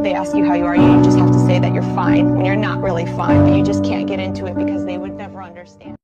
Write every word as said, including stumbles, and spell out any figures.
they ask you how you are, you just have to say that you're fine when you're not really fine, but you just can't get into it because they would never understand.